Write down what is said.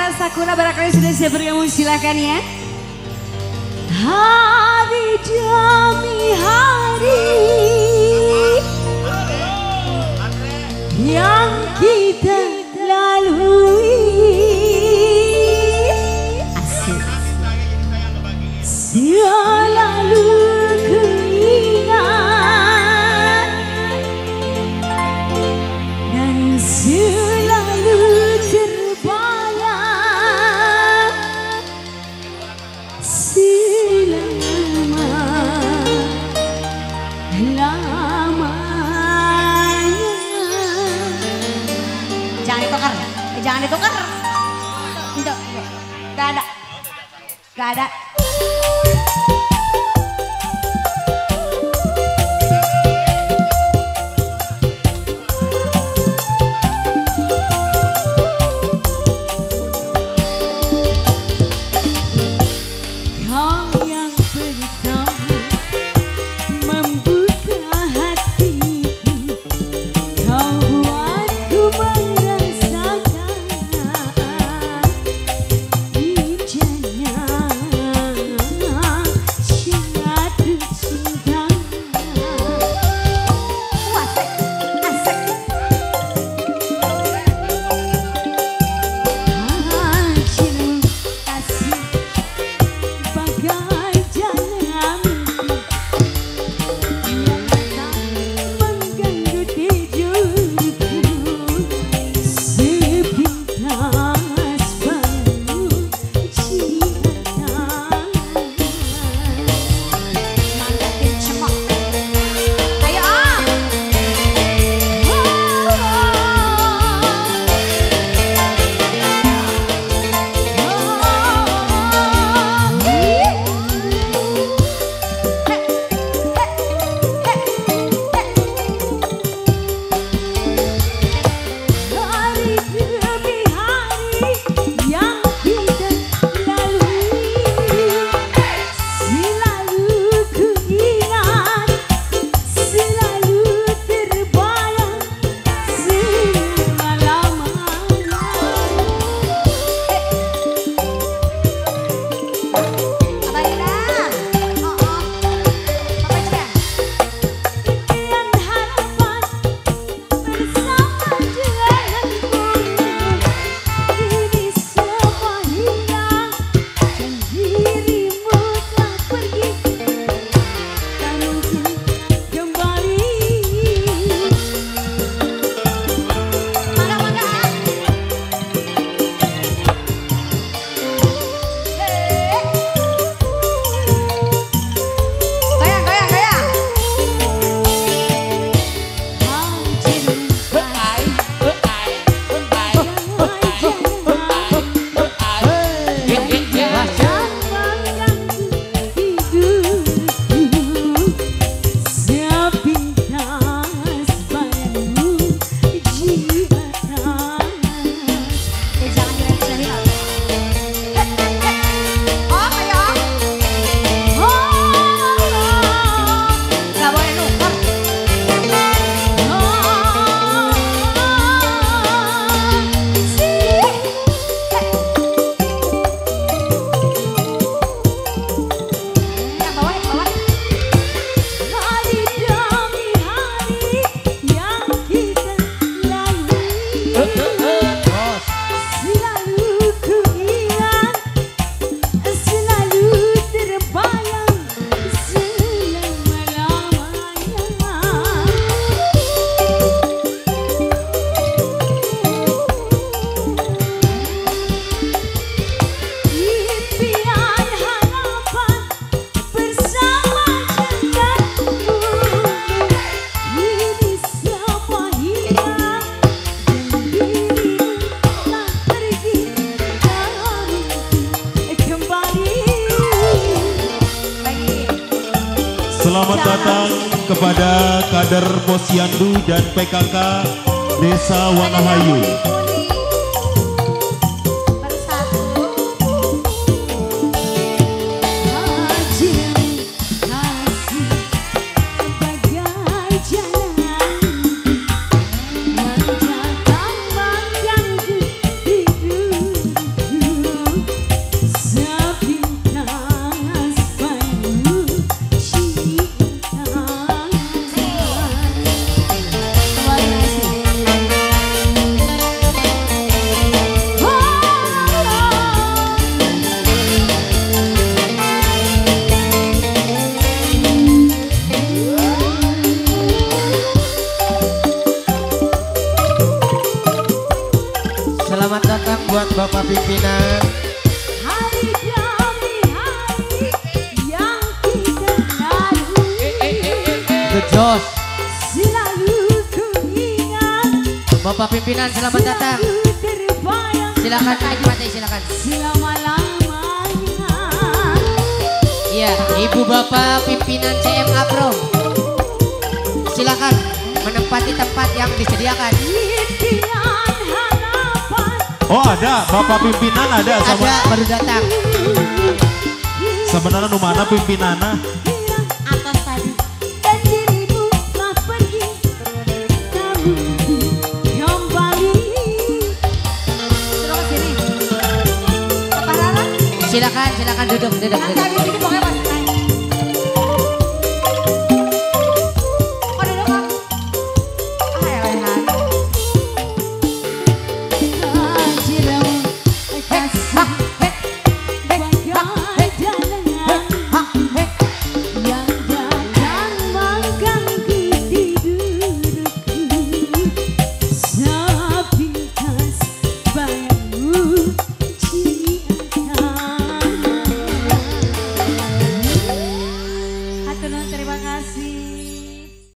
para Sakura barangkali sudah siap bergabung, silakan ya. Hari demi hari yang kita lalui, asik, selalu keingat dan selalu terbayang selama-lamanya. Jangan ditukar, jangan ditukar. Enggak, gak ada, gak ada. Selamat datang kepada kader Posyandu dan PKK Desa Wanahayu. Selamat datang buat Bapak pimpinan. Hari demi hari yang kita lalui, Gejos. selalu ku ingat, Bapak pimpinan selamat datang. selalu terbayang Silakan menikmati, silakan. selama-lamanya. Iya, Ibu Bapak pimpinan CMA Pro. Silakan menempati tempat yang disediakan. Impian harapan Oh ada, Bapak pimpinan ada sama. Ada baru datang. Sebenarnya nu mana pimpinana? atas tadi, dan dirimu telah pergi, kamu kembali. Suruh ke sini. Apa Rara? Silakan, silakan duduk. Nanti habis ini pokoknya